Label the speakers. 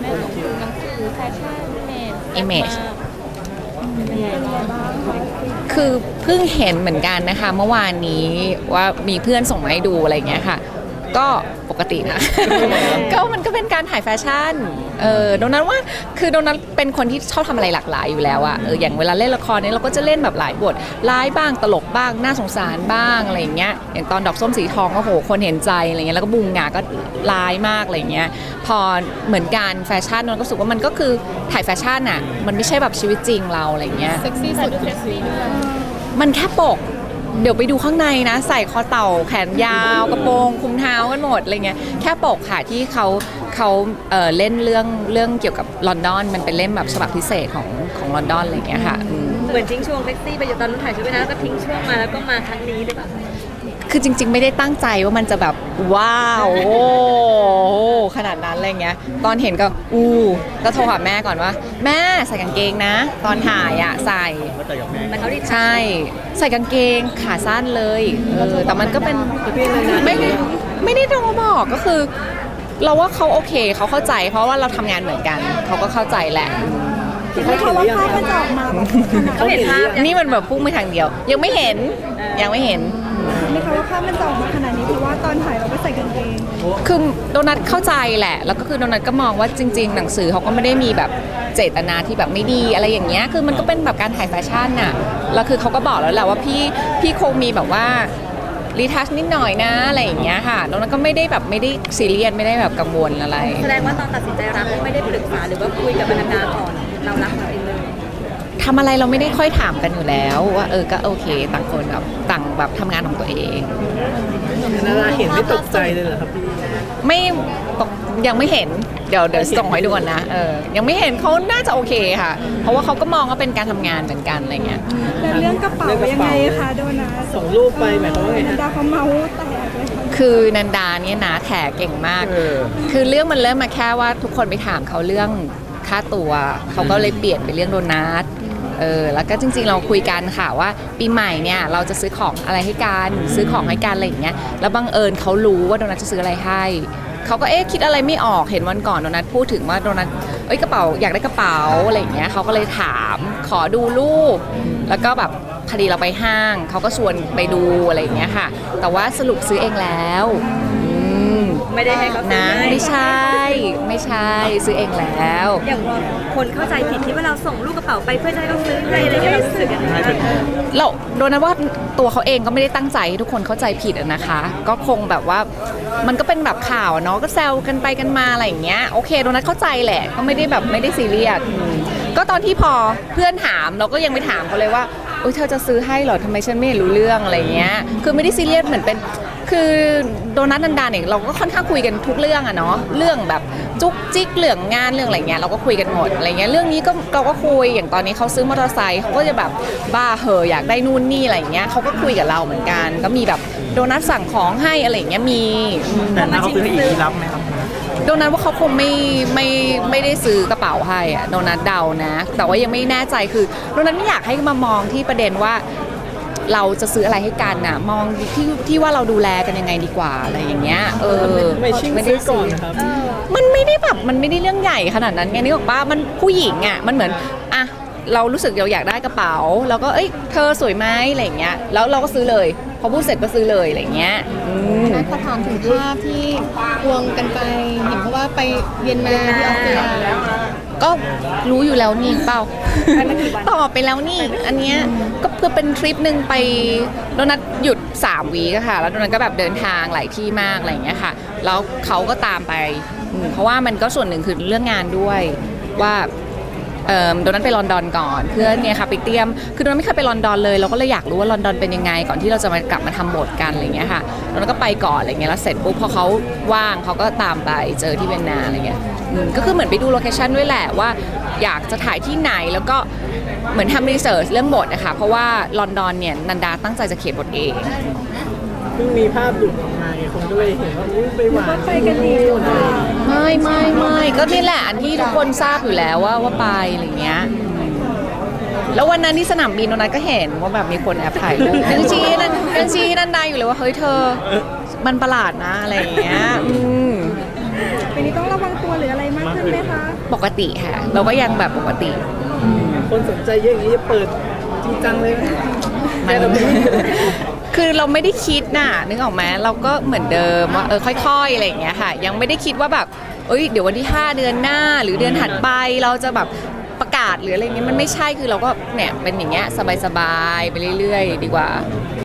Speaker 1: หนังสือแฟชั่น
Speaker 2: image คือเพิ่งเห็นเหมือนกันนะคะเมื่อวานนี้ว่ามีเพื่อนส่งมาให้ดูอะไรเงี้ยค่ะก็ปกตินะ ก็มันก็เป็นการถ่ายแฟชั่นโดนัทว่าคือโดนัทเป็นคนที่ชอบทำอะไรหลากหลายอยู่แล้วอะอย่างเวลาเล่นละครเนี่ยเราก็จะเล่นแบบหลายบทร้ายบ้างตลกบ้างน่าสงสารบ้างอะไรอย่างเงี้ยอย่างตอนดอกส้มสีทองก็โหคนเห็นใจอะไรเงี้ยแล้วก็บูงงาก็ร้ายมากอะไรเงี้ยพอเหมือนการแฟชั่นเราก็รู้สึกว่ามันก็คือถ่ายแฟชั่นอะมันไม่ใช่แบบชีวิตจริงเราอะไรเงี้ย
Speaker 1: เซ็กซี่สุดเซ็กซี่ด้วย
Speaker 2: มันแค่ปกเดี๋ยวไปดูข้างในนะใส่คอเต่าแขนยาวกระโปรงคลุมเท้ากันหมดอะไรเงี้ยแค่ปกค่ะที่เขาเล่นเรื่องเกี่ยวกับลอนดอนมันเป็นเล่มแบบฉบับพิเศษของลอนดอนอะไรเงี้ยค่ะ
Speaker 3: เหมือนทิ้งช่วงเซ็กซี่ไปอยู่ตอนนู้นถ่ายชุดไปนะแล้วก็ทิ้งช่วงมาแล้วก็มาครั้งนี้เลยแบบ
Speaker 2: คือจริงๆไม่ได้ตั้งใจว่ามันจะแบบว้าวโอ้ขนาดนั้นอะไรเงี้ยตอนเห็นก็โทรหาแม่ก่อนว่าแม่ใส่กางเกงนะตอนถ่ายอะใส่ใช่ใส่กางเกงขาสั้นเลยแต่มันก็เป็นไม่ได้โทรมาบอกก็คือเราว่าเขาโอเคเขาเข้าใจเพราะว่าเราทำงานเหมือนกันเขาก็เข้าใจแหละ
Speaker 4: ไม่เขาว่าภาพมันจะออกมา
Speaker 3: เขาเห็นภาพ
Speaker 2: นี่มันแบบพุ่งไปทางเดียวยังไม่เห็น
Speaker 4: ไม่เขาว่าภาพมันจะออกมาขนาดนี้เพราะว่าตอนถ่ายเราก็ใส่กางเกง
Speaker 2: คือโดนัทเข้าใจแหละแล้วก็คือโดนัทก็มองว่าจริงๆหนังสือเขาก็ไม่ได้มีแบบเจตนาที่แบบไม่ดีอะไรอย่างเงี้ยคือมันก็เป็นแบบการถ่ายแฟชั่นน่ะแล้วคือเขาก็บอกแล้วแหละว่าพี่คงมีแบบว่ารีทัชนิดหน่อยนะอะไรอย่างเงี้ยค่ะแล้วนั้นก็ไม่ได้ซีเรียสไม่ได้แบบกังวลอะไร
Speaker 3: แสดงว่าตอนตัดสินใจรักไม่ได้ปรึกษาหรือว่าคุยกับนานาก่อนเรารักเราเองเลย
Speaker 2: ทำอะไรเราไม่ได้ค่อยถามกันอยู่แล้วว่าก็โอเคต่างคนแบบต่างแบบทำงานของตัวเอง
Speaker 5: นาราเห็นไม่ตกใจเลยเหรอครับพี่
Speaker 2: ไม่ยังไม่เห็นเดี๋ยวส่งให้ดูก่อนนะยังไม่เห็นเขาน่าจะโอเคค่ะเพราะว่าเขาก็มองว่าเป็นการทำงานเหมือนกันอะไรเงี้ย
Speaker 4: แล้วเรื่องกระเป๋ายังไงคะโดนัท
Speaker 5: ส่งรูปไปหมายความว่าไงฮะ
Speaker 4: ดาเขาเมาแตกเลย
Speaker 2: คือนันดาเนี่ยนะแถเก่งมากคือเรื่องมันเริ่มมาแค่ว่าทุกคนไปถามเขาเรื่องค่าตัวเขาก็เลยเปลี่ยนไปเรื่องโดนัทแล้วก็จริงๆเราคุยกันค่ะว่าปีใหม่เนี่ยเราจะซื้อของอะไรให้กันซื้อของให้กันอะไรอย่างเงี้ยแล้วบังเอิญเขารู้ว่าโดนัทจะซื้ออะไรให้เขาก็คิดอะไรไม่ออกเห็นวันก่อนโดนัทพูดถึงว่าโดนัทกระเป๋าอยากได้กระเป๋าอะไรอย่างเงี้ยเขาก็เลยถามขอดูรูปแล้วก็แบบพอดีเราไปห้างเขาก็ชวนไปดูอะไรอย่างเงี้ยค่ะแต่ว่าสรุปซื้อเองแล้ว
Speaker 3: ไม่ได้ให้เขา
Speaker 2: นะไม่ใช่ซื้อเองแล้ว
Speaker 3: อย่างคนเข้าใจผิดที่ว่าเราส่งลูกกระเป๋าไปเพื่อจะให้เขาซื้อให้อะไรเงี้ยเรารู้สึกยังไง
Speaker 2: เราโดนนะว่าตัวเขาเองก็ไม่ได้ตั้งใจให้ทุกคนเข้าใจผิดนะคะก็คงแบบว่ามันก็เป็นแบบข่าวเนาะก็แซวกันไปกันมาอะไรอย่างเงี้ยโอเคโดนัทเข้าใจแหละก็ไม่ได้ซีเรียสก็ตอนที่พอเพื่อนถามเราก็ยังไม่ถามเขาเลยว่าเธอจะซื้อให้เหรอทำไมฉันไม่รู้เรื่องอะไรเงี้ยคือไม่ได้ซีเรียสเหมือนเป็นคือโดนัทนันดาเนี่ยเราก็ค่อนข้างคุยกันทุกเรื่องอะเนาะเรื่องแบบจุกจิกเรื่องงานเรื่องอะไรเงี้ยเราก็คุยกันหมดอะไรเงี้ยเรื่องนี้ก็เราก็คุยอย่างตอนนี้เขาซื้อมอเตอร์ไซค์เขาก็จะแบบบ้าเหอะอยากได้นู่นนี่อะไรเงี้ยเขาก็คุยกับเราเหมือนกันก็มีแบบโดนัทสั่งของให้อะไรเงี้ยมี
Speaker 5: แต่ถ้าเขาซื้อให้อีกรับไหมครับ
Speaker 2: โดนัทว่าเขาคงไม่ได้ซื้อกระเป๋าให้อะโดนัทเดานะแต่ว่ายังไม่แน่ใจคือโดนัทไม่อยากให้มามองที่ประเด็นว่าเราจะซื้ออะไรให้กันน่ะมองที่ว่าเราดูแลกันยังไงดีกว่าอะไรอย่างเงี้ย
Speaker 5: ไม่ได้ซื้อก่อนนะครับ
Speaker 2: มันไม่ได้แบบมันไม่ได้เรื่องใหญ่ขนาดนั้นไงนึกออกป่ะมันผู้หญิงอ่ะมันเหมือนอ่ะเรารู้สึกเราอยากได้กระเป๋าแล้วก็เธอสวยไหมอะไรอย่างเงี้ยแล้วเราก็ซื้อเลยพอพูดเสร็จก็ซื้อเลยอะไรอย่างเงี้ย
Speaker 1: ขอถามถึงภาพที่ควงกันไปเห็นเพราะว่าไปเวียนนาที่ออสเตรีย
Speaker 2: ก็รู้อยู่แล้วนี่เปล่าตอบไปแล้วนี่อันเนี้ยก็คือเป็นทริปหนึ่งไปโดนัทหยุด3 วีค่ะแล้วโดนัทก็แบบเดินทางหลายที่มากอะไรอย่างเงี้ยค่ะแล้วเขาก็ตามไปเพราะว่ามันก็ส่วนหนึ่งคือเรื่องงานด้วยว่าโดนัทไปลอนดอนก่อนเพื่อเนี่ยค่ะไปเตรียมคือโดนัทไม่เคยไปลอนดอนเลยเราก็เลยอยากรู้ว่าลอนดอนเป็นยังไงก่อนที่เราจะมากลับมาทำบทกันอะไรเงี้ยค่ะโดนัทก็ไปก่อนอะไรเงี้ยแล้วเสร็จปุ๊บพอเขาว่างเขาก็ตามไปเจอที่เวียนนาอะไรเงี้ยก็คือเหมือนไปดูโลเคชั่นด้วยแหละว่าอยากจะถ่ายที่ไหนแล้วก็เหมือนทำรีเสิร์ชเรื่องบทนะคะเพราะว่าลอนดอนเนี่ยนันดาตั้งใจจะเขียนบทเอง
Speaker 5: เพิ่งมีภาพหลุดออกมาไงคนก็เลยเห็นว่าไปหวาน
Speaker 4: ไปกันดี
Speaker 2: ไม่ก็นี่แหละอันที่ทุกคนทราบอยู่แล้วว่าไปอะไรเงี้ยแล้ววันนั้นที่สนามบินโดนัทก็เห็นว่าแบบมีคนแอบถ่ายรูปยังชี้นันดาอยู่เลยว่าเฮ้ยเธอมันประหลาดนะอะไรอย่างเงี้ย
Speaker 4: ปีนี้ต้องระวังตัวหรืออะไรมากขึ้นไหมคะ
Speaker 2: ปกติค่ะ เราก็ยังแบบปกติ
Speaker 5: คนสนใจเยอะอย่างนี้จะเปิดจริงจังเลยไหมแต่เราไม่ได้
Speaker 2: คือเราไม่ได้คิดน่ะนึกออกไหมเราก็เหมือนเดิมว่าค่อยๆอะไรอย่างเงี้ยค่ะ ยังไม่ได้คิดว่าแบบเดี๋ยววันที่ 5 เดือนหน้า หรือเดือนถัดไปเราจะแบบประกาศหรืออะไรเงี้ยมันไม่ใช่คือเราก็เนี่ยเป็นอย่างเงี้ยสบายๆไปเรื่อยๆ ดีกว่า